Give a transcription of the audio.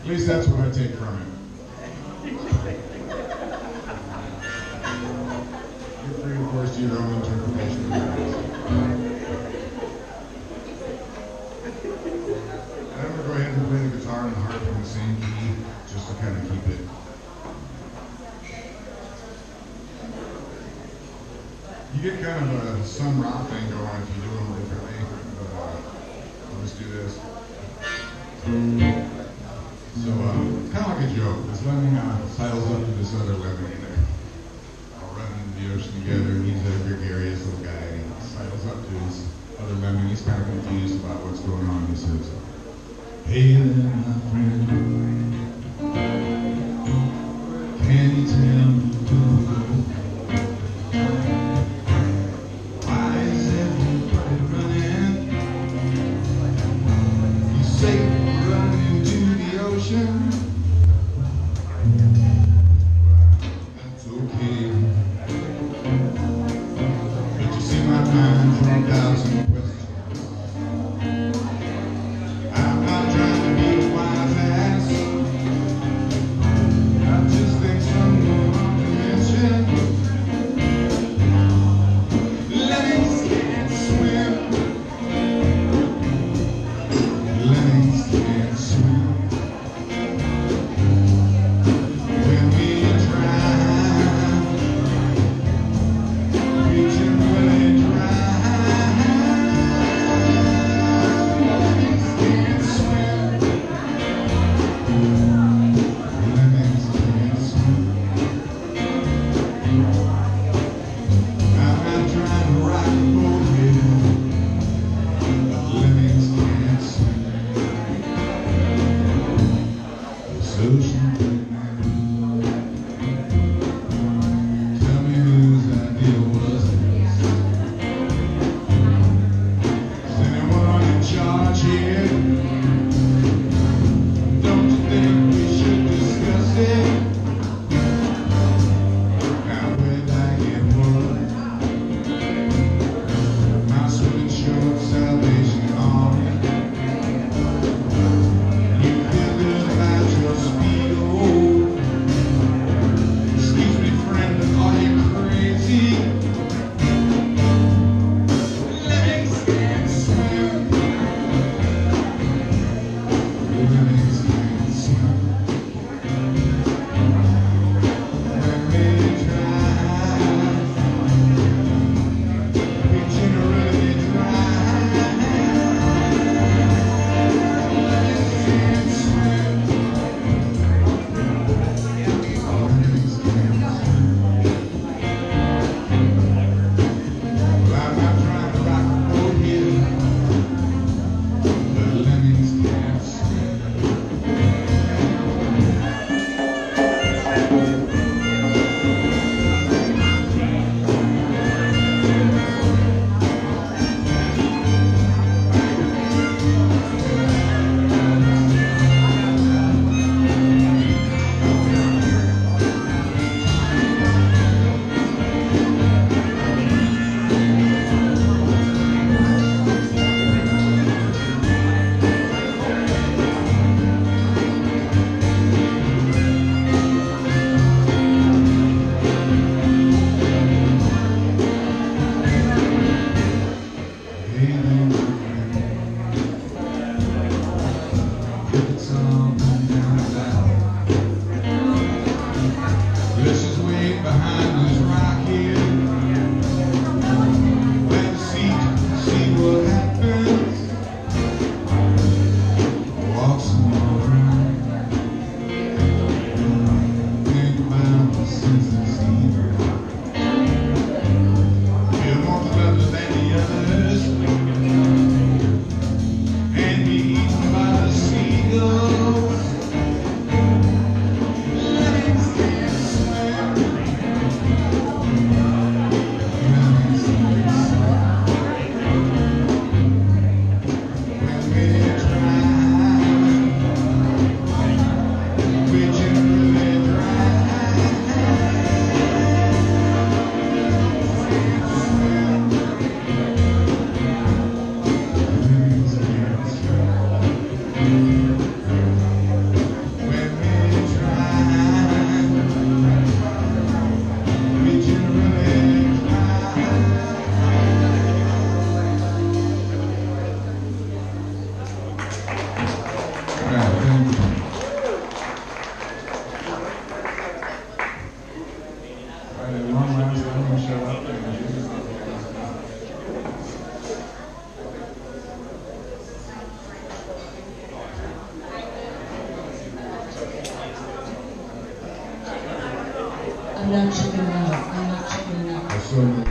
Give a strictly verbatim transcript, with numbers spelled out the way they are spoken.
least that's what I take from it. You're free, of course, to your own interpretation of it. I'm going to go ahead and play the guitar and the harp in the same key, just to kind of keep it. You get kind of a Sun Ra thing going if you do them differently, but uh, I'll just do this. So, uh, it's kind of like a joke. This lemming uh, sidles up to this other lemming in there. All running into the ocean together, and he's a gregarious little guy, and he sidles up to his other lemming. He's kind of confused about what's going on. He says, "Hey there, my friend, can you tell me who? Why is everybody running? You say we're running into the ocean. That's okay. But you see my mind's run a thousand questions. I'm not trying to be a wise ass. I just think someone ought to mention lemmings can't swim. Lemmings can't swim. When we drown, we generally drown. I'm not chickening out. I'm not chickening out. I so